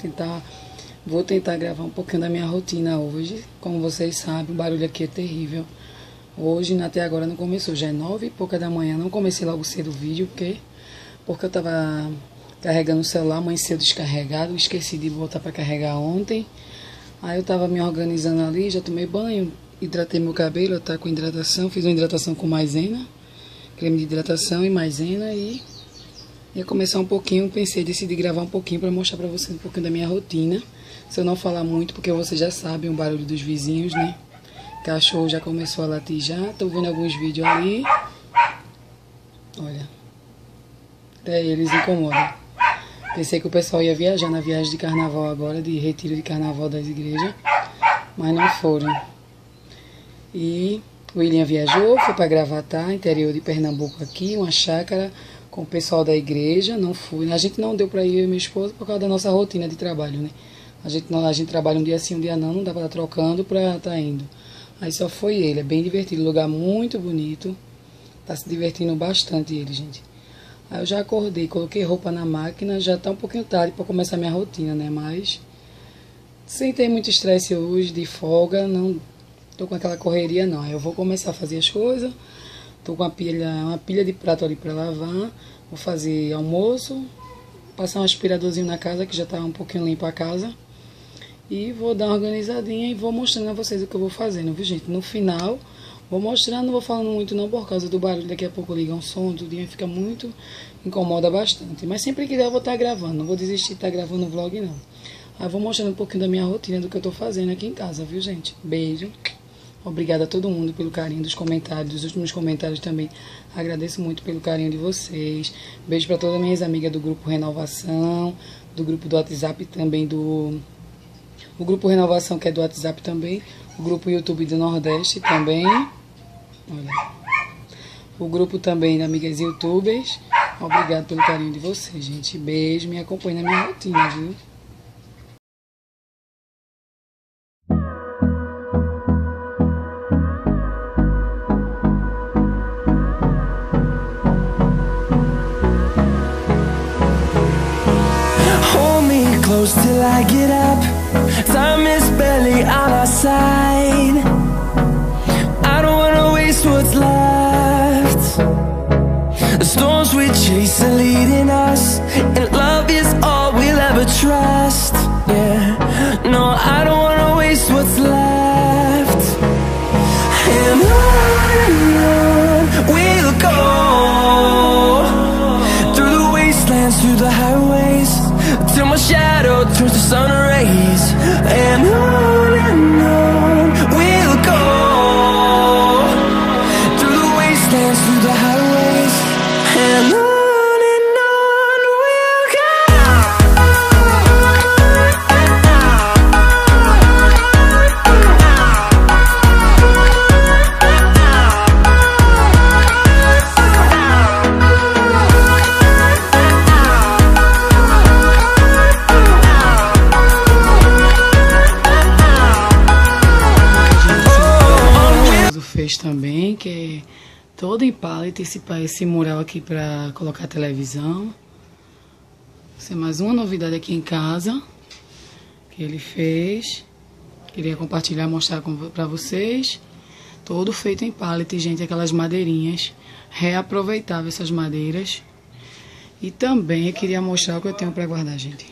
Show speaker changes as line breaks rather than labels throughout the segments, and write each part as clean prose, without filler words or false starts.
Vou tentar gravar um pouquinho da minha rotina hoje. Como vocês sabem, o barulho aqui é terrível. Hoje, até agora, não começou. Já é 9h pouca da manhã. Não comecei logo cedo o vídeo, porque eu tava carregando o celular, amanheceu descarregado. Esqueci de botar para carregar ontem. Aí eu tava me organizando ali, já tomei banho, hidratei meu cabelo, tá com hidratação. Fiz uma hidratação com maisena, creme de hidratação e maisena, e ia começar um pouquinho. Decidi gravar um pouquinho para mostrar para vocês um pouquinho da minha rotina. Se eu não falar muito, porque vocês já sabem o barulho dos vizinhos, né? Cachorro já começou a latir já. Tô vendo alguns vídeos ali. Olha. Até eles incomodam. Pensei que o pessoal ia viajar na viagem de carnaval agora, de retiro de carnaval das igrejas. Mas não foram. E o William viajou, foi para Gravatá, interior de Pernambuco aqui, uma chácara com o pessoal da igreja. Não fui. A gente não deu para ir, eu e minha esposa, por causa da nossa rotina de trabalho, né? A gente trabalha um dia sim, um dia não dá para estar trocando para estar indo. Aí só foi ele, é bem divertido, lugar muito bonito. Tá se divertindo bastante ele, gente. Aí eu já acordei, coloquei roupa na máquina, já tá um pouquinho tarde para começar minha rotina, né? Mas sem ter muito estresse hoje, de folga, não tô com aquela correria não. Aí eu vou começar a fazer as coisas. Tô com uma pilha de prato ali para lavar. Vou fazer almoço, passar um aspiradorzinho na casa, que já tá um pouquinho limpa a casa. E vou dar uma organizadinha e vou mostrando a vocês o que eu vou fazendo, viu, gente? No final, vou mostrando, não vou falando muito não, por causa do barulho. Daqui a pouco liga um som, tudo fica muito, incomoda bastante. Mas sempre que der eu vou estar gravando, não vou desistir de estar gravando o vlog não. Aí vou mostrando um pouquinho da minha rotina, do que eu tô fazendo aqui em casa, viu, gente? Beijo. Obrigada a todo mundo pelo carinho dos comentários, dos últimos comentários também. Agradeço muito pelo carinho de vocês. Beijo para todas as minhas amigas do grupo Renovação, do grupo do WhatsApp também, o grupo Renovação, que é do WhatsApp também, o grupo YouTube do Nordeste também, olha, o grupo também de amigas youtubers. Obrigado pelo carinho de vocês, gente. Beijo, me acompanhe na minha rotina, viu?
Close till I get up. Time is barely on our side. I don't wanna waste what's left. The storms we chase are leading us, and love is all we'll ever trust. Yeah, no, I don't wanna waste what's left. And on we'll go, through the wastelands, through the highways, till my shadow turns to sun rays. And on we'll go, through the wastelands, through the highways. And on we'll go.
Fez também, que é todo em pallet, esse mural aqui para colocar a televisão. Essa é mais uma novidade aqui em casa que ele fez. Queria compartilhar, mostrar para vocês. Todo feito em pallet, gente, aquelas madeirinhas reaproveitáveis, essas madeiras. E também eu queria mostrar o que eu tenho para guardar, gente.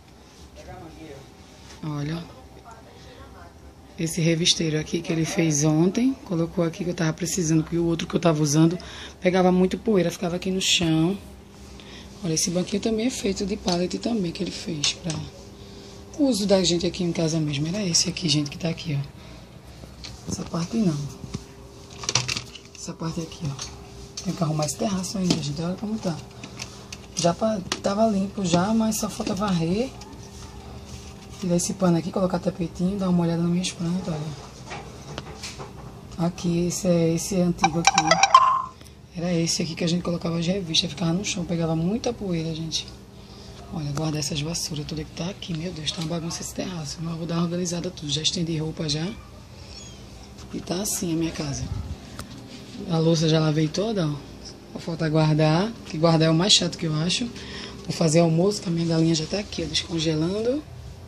Olha, esse revisteiro aqui que ele fez ontem, colocou aqui que eu tava precisando, porque o outro que eu tava usando pegava muito poeira, ficava aqui no chão. Olha, esse banquinho também é feito de pallet também, que ele fez para o uso da gente aqui em casa mesmo. Era esse aqui, gente, que tá aqui, ó. Essa parte não. Essa parte aqui, ó. Tem que arrumar esse terraço ainda, gente. Olha como tá. Já tava limpo já, mas só falta varrer. Tirar esse pano aqui, colocar tapetinho, dar uma olhada nas minhas plantas, olha. Aqui, esse é antigo aqui. Era esse aqui que a gente colocava as revistas, ficava no chão, pegava muita poeira, gente. Olha, guardar essas vassouras toda que tá aqui, meu Deus, tá uma bagunça esse terraço. Mas eu vou dar uma organizada tudo, já estendi roupa já. E tá assim a minha casa. A louça já lavei toda, ó. Só falta guardar, que guardar é o mais chato que eu acho. Vou fazer almoço, que a minha galinha já tá aqui, ó, descongelando.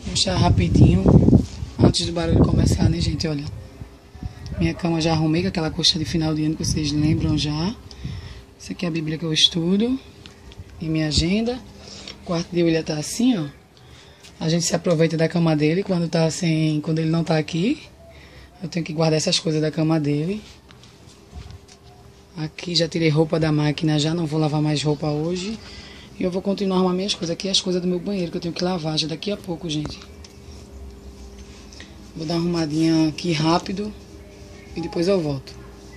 Puxar rapidinho, antes do barulho começar, né, gente? Olha, minha cama já arrumei com aquela coxa de final de ano que vocês lembram já. Essa aqui é a Bíblia que eu estudo e minha agenda. O quarto de William tá assim, ó. A gente se aproveita da cama dele quando ele não tá aqui. Eu tenho que guardar essas coisas da cama dele. Aqui já tirei roupa da máquina, já não vou lavar mais roupa hoje. E eu vou continuar a arrumar minhas coisas. Aqui as coisas do meu banheiro que eu tenho que lavar já daqui a pouco, gente. Vou dar uma arrumadinha aqui rápido e depois eu volto.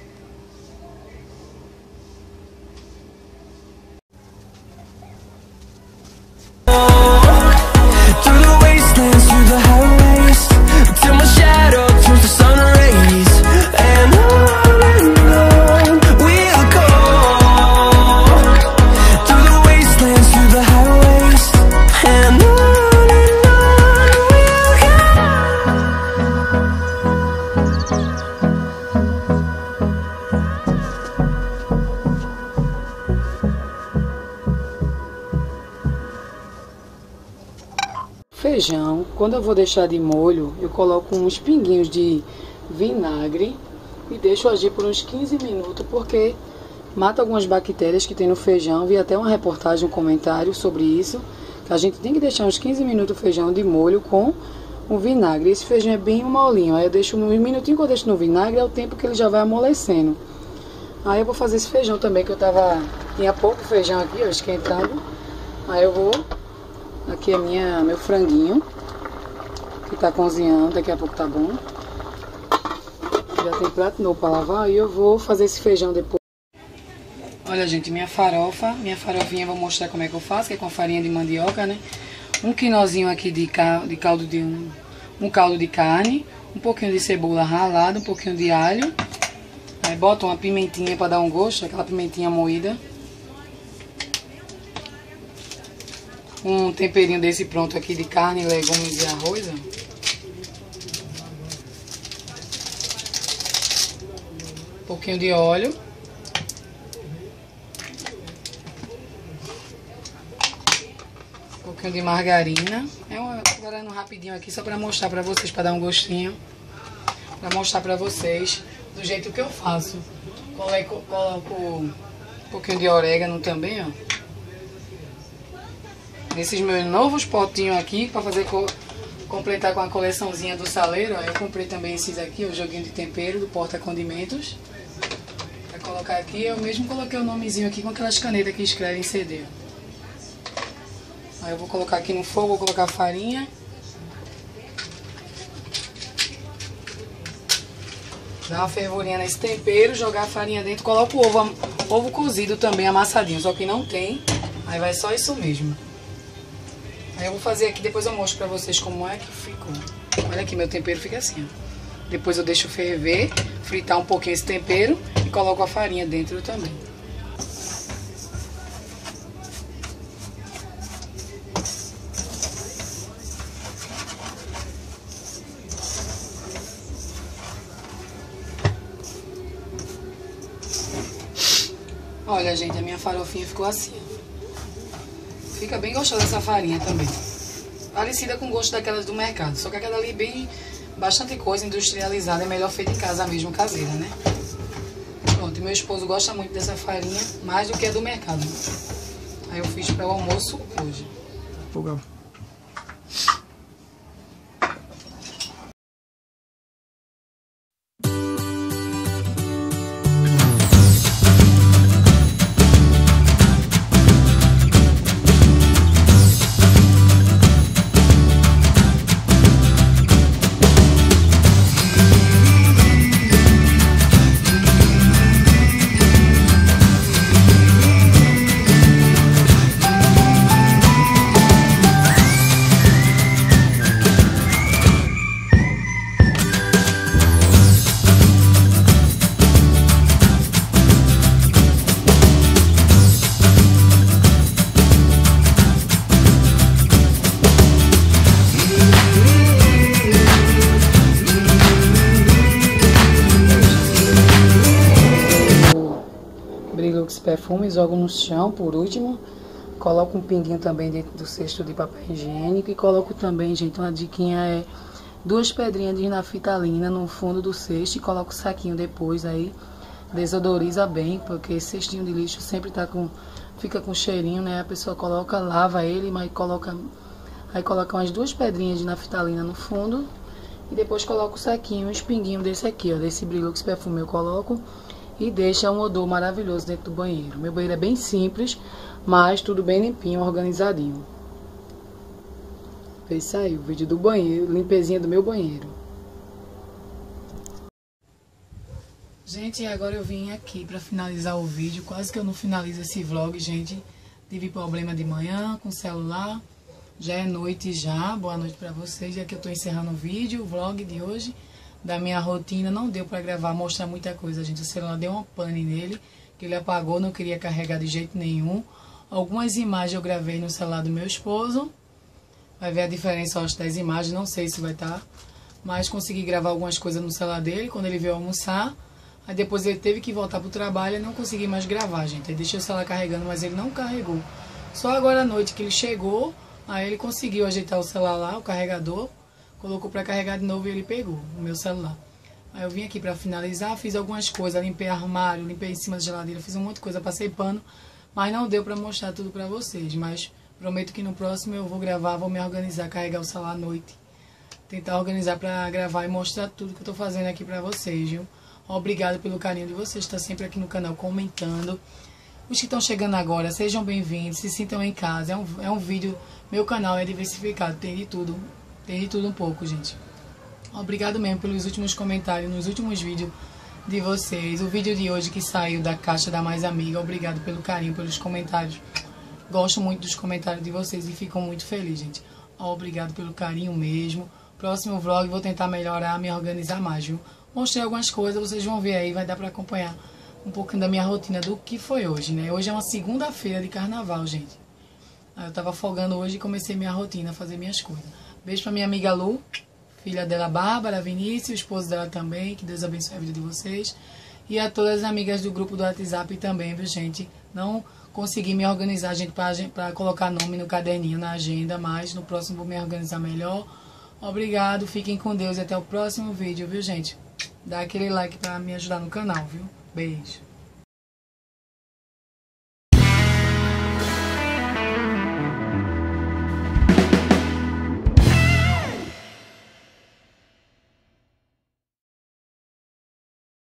Feijão, quando eu vou deixar de molho, eu coloco uns pinguinhos de vinagre e deixo agir por uns 15 minutos, porque mata algumas bactérias que tem no feijão. Vi até uma reportagem, um comentário sobre isso, que a gente tem que deixar uns 15 minutos o feijão de molho com o vinagre. Esse feijão é bem molinho, aí eu deixo uns minutinhos que eu deixo no vinagre, é o tempo que ele já vai amolecendo. Aí eu vou fazer esse feijão também, que eu tinha pouco feijão aqui, ó, esquentando. Aí eu vou... Aqui é meu franguinho, que tá cozinhando, daqui a pouco tá bom. Já tem prato novo pra lavar e eu vou fazer esse feijão depois. Olha, gente, minha farofinha, vou mostrar como é que eu faço, que é com farinha de mandioca, né? Um quinozinho aqui de caldo de um caldo de carne, um pouquinho de cebola ralada, um pouquinho de alho. Aí boto uma pimentinha pra dar um gosto, aquela pimentinha moída. Um temperinho desse pronto aqui de carne, legumes e arroz, ó. Um pouquinho de óleo. Um pouquinho de margarina. Agora no rapidinho aqui, só pra mostrar pra vocês, pra dar um gostinho. Pra mostrar pra vocês do jeito que eu faço. Coloco um pouquinho de orégano também, ó. Nesses meus novos potinhos aqui, para fazer completar com a coleçãozinha do saleiro, ó, eu comprei também esses aqui, o joguinho de tempero do Porta Condimentos. Para colocar aqui, eu mesmo coloquei o nomezinho aqui com aquelas canetas que escrevem em CD. Aí eu vou colocar aqui no fogo, vou colocar a farinha. Dar uma fervurinha nesse tempero, jogar a farinha dentro, coloco o ovo cozido também, amassadinho, só que não tem, aí vai só isso mesmo. Aí eu vou fazer aqui, depois eu mostro pra vocês como é que ficou. Olha aqui, meu tempero fica assim, ó. Depois eu deixo ferver, fritar um pouquinho esse tempero e coloco a farinha dentro também. Olha, gente, a minha farofinha ficou assim, ó. Fica bem gostosa essa farinha também. Parecida com o gosto daquelas do mercado. Só que aquela ali bem... Bastante coisa industrializada. É melhor feita em casa mesmo, caseira, né? Pronto, e meu esposo gosta muito dessa farinha. Mais do que a do mercado. Aí eu fiz para o almoço hoje. Fogão. Perfume, jogo no chão por último. coloco um pinguinho também dentro do cesto de papel higiênico. E coloco também, gente, uma diquinha é 2 pedrinhas de naftalina no fundo do cesto. E coloco o saquinho depois aí. Desodoriza bem, porque esse cestinho de lixo sempre fica com cheirinho, né? A pessoa coloca, lava ele, mas coloca umas 2 pedrinhas de naftalina no fundo. E depois coloco o saquinho, um espinguinho desse aqui, ó, desse Brilux perfume eu coloco. E deixa um odor maravilhoso dentro do banheiro. Meu banheiro é bem simples, mas tudo bem limpinho, organizadinho. Esse aí, o vídeo do banheiro, limpezinha do meu banheiro. Gente, agora eu vim aqui pra finalizar o vídeo. Quase que eu não finalizo esse vlog, gente. Tive problema de manhã com o celular. Já é noite já. Boa noite pra vocês. Já que eu tô encerrando o vídeo, o vlog de hoje. Da minha rotina, não deu pra gravar, mostrar muita coisa, gente. O celular deu uma pane nele, que ele apagou, não queria carregar de jeito nenhum. Algumas imagens eu gravei no celular do meu esposo. Vai ver a diferença, eu acho, das imagens, não sei se vai estar. Mas consegui gravar algumas coisas no celular dele, quando ele veio almoçar. Aí depois ele teve que voltar pro trabalho e não consegui mais gravar, gente. Aí deixei o celular carregando, mas ele não carregou. Só agora à noite que ele chegou, aí ele conseguiu ajeitar o celular lá, o carregador. Colocou pra carregar de novo e ele pegou o meu celular. Aí eu vim aqui pra finalizar, fiz algumas coisas, limpei armário, limpei em cima da geladeira, fiz um monte de coisa, passei pano, mas não deu pra mostrar tudo pra vocês. Mas prometo que no próximo eu vou gravar, vou me organizar, carregar o celular à noite. Tentar organizar pra gravar e mostrar tudo que eu tô fazendo aqui pra vocês, viu? Obrigado pelo carinho de vocês, estar sempre aqui no canal comentando. Os que estão chegando agora, sejam bem-vindos, se sintam em casa. É um vídeo, meu canal é diversificado, tem de tudo. Tem de tudo um pouco, gente. Obrigado mesmo pelos últimos comentários, nos últimos vídeos de vocês. O vídeo de hoje que saiu da caixa da Mais Amiga. Obrigado pelo carinho, pelos comentários. Gosto muito dos comentários de vocês e fico muito feliz, gente. Obrigado pelo carinho mesmo. Próximo vlog vou tentar melhorar, me organizar mais, viu? Mostrei algumas coisas, vocês vão ver aí, vai dar pra acompanhar um pouquinho da minha rotina do que foi hoje, né? Hoje é uma segunda-feira de carnaval, gente. Aí eu tava folgando hoje e comecei minha rotina, a fazer minhas coisas. Beijo pra minha amiga Lu, filha dela Bárbara, Vinícius, o esposo dela também, que Deus abençoe a vida de vocês. E a todas as amigas do grupo do WhatsApp também, viu, gente? Não consegui me organizar, gente, pra colocar nome no caderninho, na agenda, mas no próximo vou me organizar melhor. Obrigado, fiquem com Deus e até o próximo vídeo, viu, gente? Dá aquele like pra me ajudar no canal, viu? Beijo.